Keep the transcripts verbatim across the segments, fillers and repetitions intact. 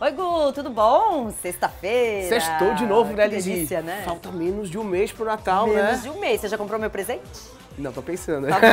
Oi, Gu, tudo bom? Sexta-feira. Sextou de novo, né, Que Lizzy? delícia, né? Falta menos de um mês pro Natal, menos né? Menos de um mês. Você já comprou meu presente? Não, tô pensando. Tá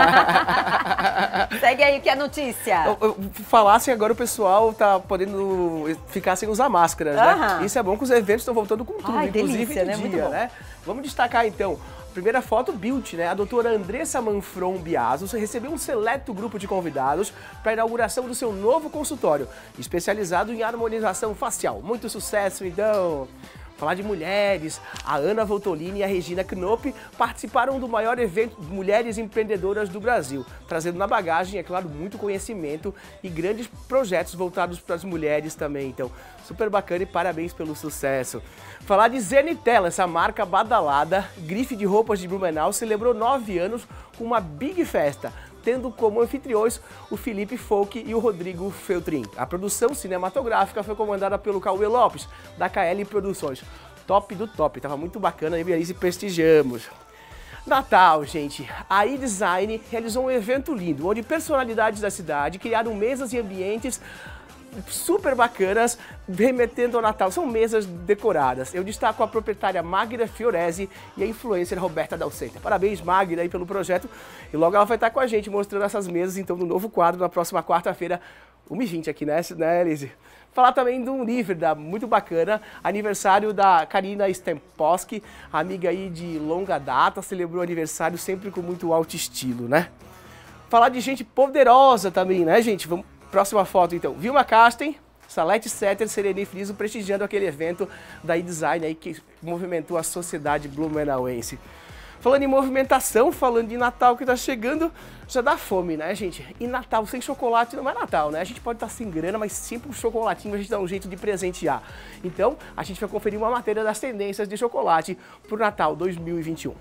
bom. Segue aí, que é a notícia. Eu, eu, falasse agora o pessoal tá podendo ficar sem usar máscaras, né? Aham. Isso é bom que os eventos estão voltando com tudo, Ai, inclusive delícia, de né? dia, Muito bom. né? Vamos destacar então. Primeira foto, Beauty, né? A doutora Andressa Manfron Biasos recebeu um seleto grupo de convidados para a inauguração do seu novo consultório, especializado em harmonização facial. Muito sucesso, então! Falar de mulheres, a Ana Voltolini e a Regina Knopp participaram do maior evento de mulheres empreendedoras do Brasil, trazendo na bagagem, é claro, muito conhecimento e grandes projetos voltados para as mulheres também. Então, super bacana e parabéns pelo sucesso. Falar de Zenitella, essa marca badalada, grife de roupas de Blumenau, celebrou nove anos com uma big festa, tendo como anfitriões o Felipe Folk e o Rodrigo Feltrin. A produção cinematográfica foi comandada pelo Cauê Lopes, da K L Produções. Top do top, tava muito bacana, eu e a Alice prestigiamos. Natal, gente. A iDesign realizou um evento lindo, onde personalidades da cidade criaram mesas e ambientes super bacanas, remetendo ao Natal. São mesas decoradas. Eu destaco a proprietária Magda Fiorese e a influencer Roberta Dalceta. Parabéns, Magda, aí pelo projeto. E logo ela vai estar com a gente mostrando essas mesas, então, no novo quadro, na próxima quarta-feira, uma e vinte aqui, né, né, Elise? Falar também de um livro da, muito bacana, aniversário da Karina Stemposki, amiga aí de longa data, celebrou o aniversário sempre com muito alto estilo, né? Falar de gente poderosa também, né, gente? Vamos... Próxima foto, então. Vilma Casten, Salete Setter, Sereni Friso, prestigiando aquele evento da iDesign aí que movimentou a sociedade blumenauense. Falando em movimentação, falando de Natal que tá chegando, já dá fome, né, gente? E Natal sem chocolate não é Natal, né? A gente pode estar sem grana, mas sempre um chocolatinho a gente dá um jeito de presentear. Então, a gente vai conferir uma matéria das tendências de chocolate pro Natal dois mil e vinte e um.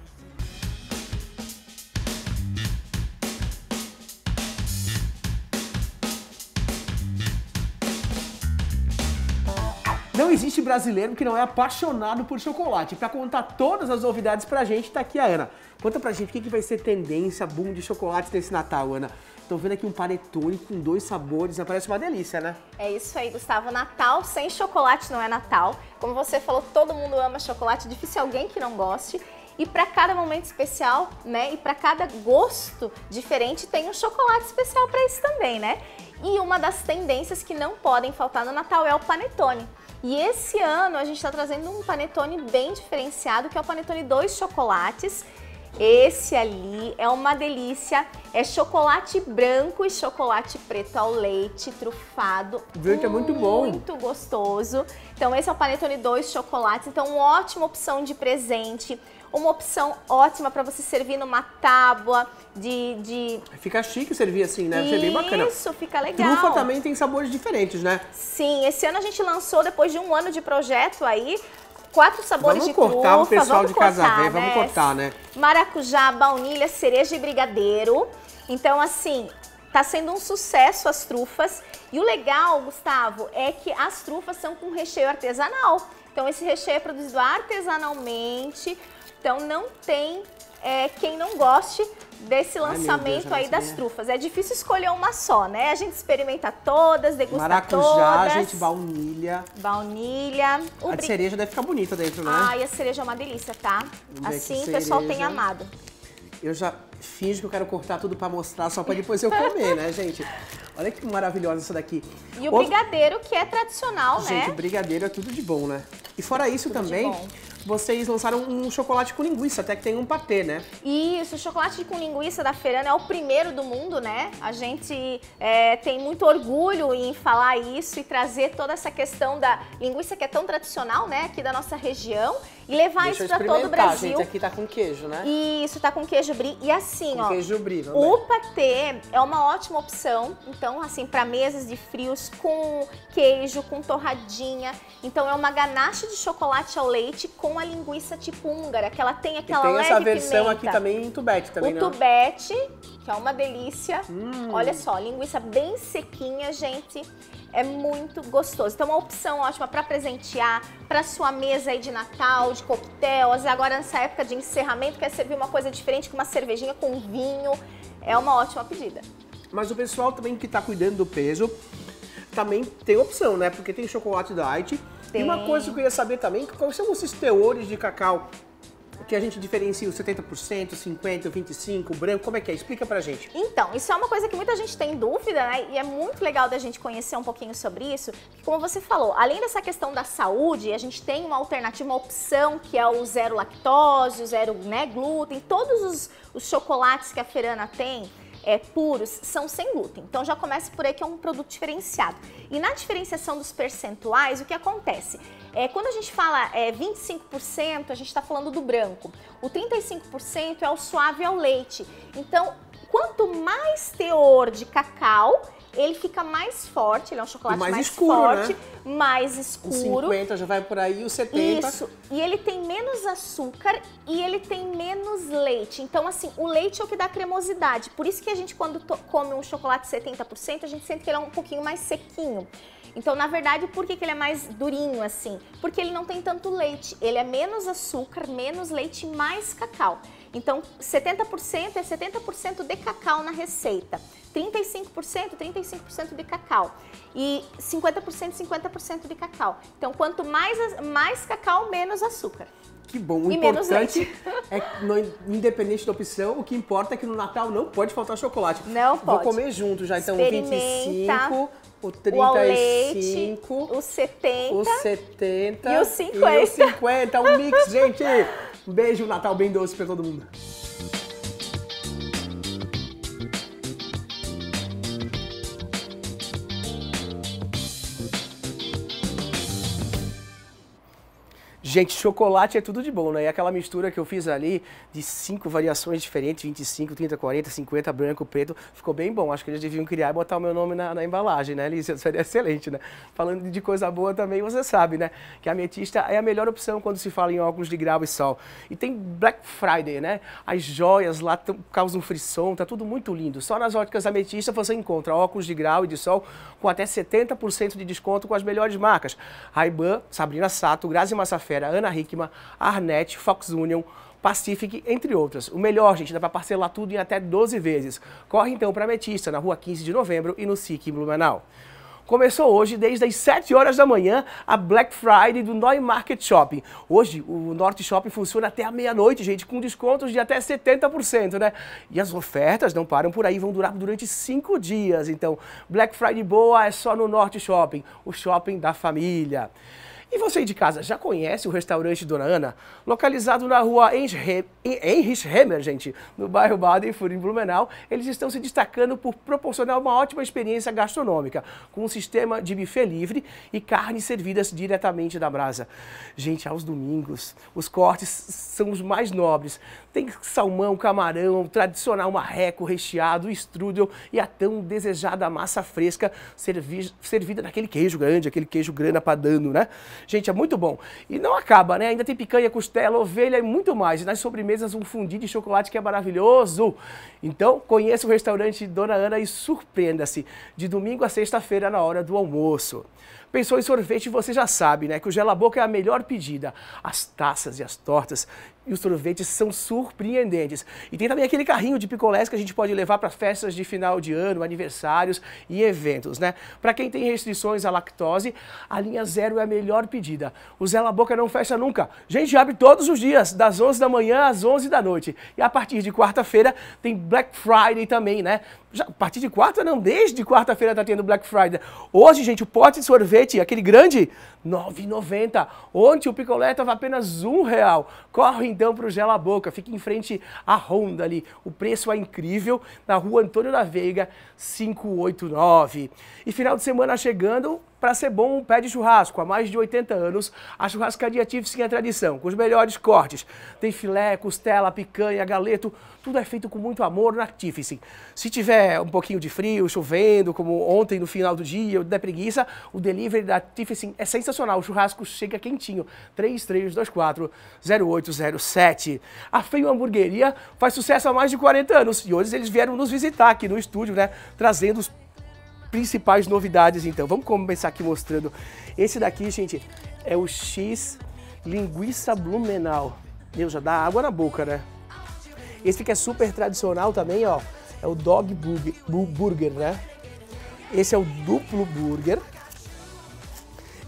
Não existe brasileiro que não é apaixonado por chocolate. Para contar todas as novidades pra gente, tá aqui a Ana. Conta pra gente o que, que vai ser tendência, boom de chocolate nesse Natal, Ana. Tô vendo aqui um panetone com dois sabores, parece uma delícia, né? É isso aí, Gustavo. Natal sem chocolate não é Natal. Como você falou, todo mundo ama chocolate, difícil alguém que não goste. E para cada momento especial, né, e para cada gosto diferente, tem um chocolate especial para isso também, né? E uma das tendências que não podem faltar no Natal é o panetone. E esse ano a gente está trazendo um panetone bem diferenciado, que é o panetone dois chocolates. Esse ali é uma delícia, é chocolate branco e chocolate preto ao leite, trufado. Branco é muito bom. Muito gostoso. Então esse é o panetone dois chocolates, então uma ótima opção de presente. Uma opção ótima para você servir numa tábua de, de... Fica chique servir assim, né? Isso é bem bacana. Isso, fica legal. Trufa também tem sabores diferentes, né? Sim, esse ano a gente lançou, depois de um ano de projeto aí, quatro sabores vamos de cortar trufa. O pessoal vamos de casa cortar, ver, vamos né? cortar, né? Maracujá, baunilha, cereja e brigadeiro. Então, assim, tá sendo um sucesso as trufas. E o legal, Gustavo, é que as trufas são com recheio artesanal. Então, esse recheio é produzido artesanalmente. Então não tem é, quem não goste desse lançamento Deus, aí das minha... trufas. É difícil escolher uma só, né? A gente experimenta todas, degusta Maracujá, todas. Maracujá, gente, baunilha. Baunilha. O a de cereja deve ficar bonita dentro, né? Ai, a cereja é uma delícia, tá? Assim o pessoal tem amado. Eu já finjo que eu quero cortar tudo pra mostrar, só pra depois eu comer, né, gente? Olha que maravilhosa essa daqui. E o Outro... brigadeiro, que é tradicional, gente, né? Gente, o brigadeiro é tudo de bom, né? E fora isso tudo também, vocês lançaram um chocolate com linguiça, até que tem um patê, né? Isso, o chocolate com linguiça da Ferana é o primeiro do mundo, né? A gente é, tem muito orgulho em falar isso e trazer toda essa questão da linguiça que é tão tradicional, né? Aqui da nossa região. E levar Deixa isso para todo o Brasil. Gente, aqui tá com queijo, né? Isso, tá com queijo brie. E assim, com ó, queijo brie, o patê é uma ótima opção. Então, assim, para mesas de frios com queijo, com torradinha. Então, é uma ganache de chocolate ao leite com a linguiça tipo húngara, que ela tem aquela leve pimenta. E tem essa versão aqui também em tubete também, O não? tubete, que é uma delícia. Hum. Olha só, linguiça bem sequinha, gente. É muito gostoso. Então, uma opção ótima para presentear, para sua mesa aí de Natal, de coquetel. Agora, nessa época de encerramento, quer servir uma coisa diferente, com uma cervejinha com vinho. É uma ótima pedida. Mas o pessoal também que está cuidando do peso também tem opção, né? Porque tem chocolate diet. Tem. E uma coisa que eu queria saber também, quais são esses teores de cacau que a gente diferencia o setenta por cento, cinquenta por cento, vinte e cinco por cento, o branco, como é que é? Explica pra gente. Então, isso é uma coisa que muita gente tem dúvida, né? E é muito legal da gente conhecer um pouquinho sobre isso. Porque, como você falou, além dessa questão da saúde, a gente tem uma alternativa, uma opção, que é o zero lactose, o zero, né, glúten. Todos os, os chocolates que a Ferana tem, É, puros, são sem glúten. Então já começa por aí que é um produto diferenciado. E na diferenciação dos percentuais, o que acontece? É, quando a gente fala é, vinte e cinco por cento, a gente está falando do branco. O trinta e cinco por cento é o suave ao leite. Então, quanto mais teor de cacau, ele fica mais forte, ele é um chocolate mais, mais escuro, forte, né? mais O escuro. cinquenta já vai por aí, o setenta. Isso, e ele tem menos açúcar e ele tem menos leite. Então, assim, o leite é o que dá cremosidade. Por isso que a gente, quando come um chocolate setenta por cento, a gente sente que ele é um pouquinho mais sequinho. Então, na verdade, por que que ele é mais durinho assim? Porque ele não tem tanto leite. Ele é menos açúcar, menos leite e mais cacau. Então, setenta por cento é setenta por cento de cacau na receita. trinta e cinco por cento, trinta e cinco por cento de cacau. E cinquenta por cento, cinquenta por cento de cacau. Então, quanto mais, mais cacau, menos açúcar. Que bom, o E menos importante é que, no- independente da opção, o que importa é que no Natal não pode faltar chocolate. Não Vou pode. comer junto já, então, o vinte e Experimenta cinco, o O ao trinta e leite, cinco, o setenta. o setenta e o cinquenta. E o cinquenta, um mix, gente! Um beijo, um Natal bem doce pra todo mundo. Gente, chocolate é tudo de bom, né? E aquela mistura que eu fiz ali de cinco variações diferentes, vinte e cinco, trinta, quarenta, cinquenta, branco, preto, ficou bem bom. Acho que eles deviam criar e botar o meu nome na, na embalagem, né, Lícia? Seria excelente, né? Falando de coisa boa também, você sabe, né? Que a ametista é a melhor opção quando se fala em óculos de grau e sol. E tem Black Friday, né? As joias lá tão, causam frisson, tá tudo muito lindo. Só nas óticas ametista você encontra óculos de grau e de sol com até setenta por cento de desconto com as melhores marcas. Ray-Ban, Sabrina Sato, Grazi Massafera, Ana Hickman, Arnett, Fox Union, Pacific, entre outras. O melhor, gente, dá para parcelar tudo em até doze vezes. Corre então para Ametista, na rua quinze de novembro e no S I C em Blumenau. Começou hoje, desde as sete horas da manhã, a Black Friday do Neu Market Shopping. Hoje, o Norte Shopping funciona até a meia-noite, gente, com descontos de até setenta por cento, né? E as ofertas não param por aí, vão durar durante cinco dias. Então, Black Friday boa é só no Norte Shopping, o shopping da família. E você aí de casa, já conhece o restaurante Dona Ana? Localizado na rua Heinrich Hammer, gente, no bairro Baden-Furt, em Blumenau, eles estão se destacando por proporcionar uma ótima experiência gastronômica, com um sistema de buffet livre e carnes servidas diretamente da brasa. Gente, aos domingos, os cortes são os mais nobres. Tem salmão, camarão, tradicional marreco recheado, strudel e a tão desejada massa fresca servi servida naquele queijo grande, aquele queijo grana padano, né? Gente, é muito bom. E não acaba, né? Ainda tem picanha, costela, ovelha e muito mais. E nas sobremesas, um fundi de chocolate que é maravilhoso. Então, conheça o restaurante Dona Ana e surpreenda-se. De domingo a sexta-feira, na hora do almoço. Pensou em sorvete, você já sabe, né? Que o Gela Boca é a melhor pedida. As taças e as tortas e os sorvetes são surpreendentes. E tem também aquele carrinho de picolés que a gente pode levar para festas de final de ano, aniversários e eventos, né? Para quem tem restrições à lactose, a linha zero é a melhor pedida. O Gela Boca não fecha nunca. Gente, abre todos os dias, das onze da manhã às onze da noite. E a partir de quarta-feira tem Black Friday também, né? Já, a partir de quarta, não, desde quarta-feira tá tendo Black Friday. Hoje, gente, o pote de sorvete, aquele grande, nove reais e noventa centavos. Ontem o picolé estava apenas um real. Corre então para o Gela Boca, fica em frente à Honda ali. O preço é incrível, na rua Antônio da Veiga, quinhentos e oitenta e nove. E final de semana chegando, para ser bom, um pé de churrasco. Há mais de oitenta anos, a churrascaria Tifsin é tradição, com os melhores cortes. Tem filé, costela, picanha, galeto, tudo é feito com muito amor na Tifsin. Se tiver um pouquinho de frio, chovendo, como ontem no final do dia, ou der preguiça, o delivery da Tifsin é sensacional. O churrasco chega quentinho. três três dois quatro, zero oito zero sete. A Feio Hamburgueria faz sucesso há mais de quarenta anos e hoje eles vieram nos visitar aqui no estúdio, né? Trazendo os principais novidades, então. Vamos começar aqui mostrando. Esse daqui, gente, é o X Linguiça Blumenau. Meu, já dá água na boca, né? Esse que é super tradicional também, ó, é o Dog Burger, né? Esse é o Duplo Burger.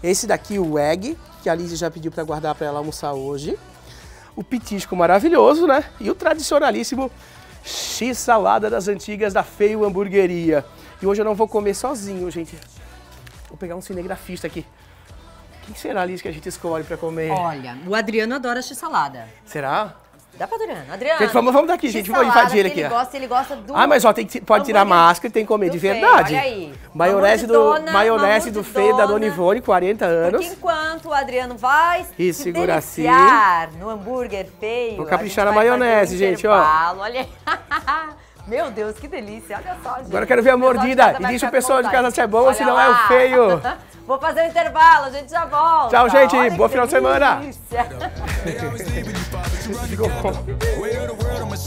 Esse daqui, o egg, que a Liz já pediu para guardar para ela almoçar hoje. O petisco maravilhoso, né? E o tradicionalíssimo X-salada das antigas da Feio Hamburgueria. E hoje eu não vou comer sozinho, gente. Vou pegar um cinegrafista aqui. Quem será, Liz, que a gente escolhe para comer? Olha, o Adriano adora X-salada. Será? Dá pra Adriano. Adriano. Gente, vamos, vamos daqui, gente. Vamos invadir ele aqui. Ele gosta, ele gosta do... Ah, mas ó, tem que, pode tirar máscara e tem que comer de verdade. Feio, olha aí. Maionese do, dona, maionese do Feio da Dona Ivone, quarenta anos. Porque enquanto o Adriano vai e se segura assim. deliciar no hambúrguer feio... Vou caprichar na a gente vai maionese, fazer um gente, ó. Olha aí. Meu Deus, que delícia. Olha só, gente. Agora eu quero ver a mordida. E diz o pessoal de casa se é bom ou se não é o feio. Vou fazer um intervalo, a gente já volta. Tchau, gente. Olha Boa final de semana. Delícia. Ficou bom.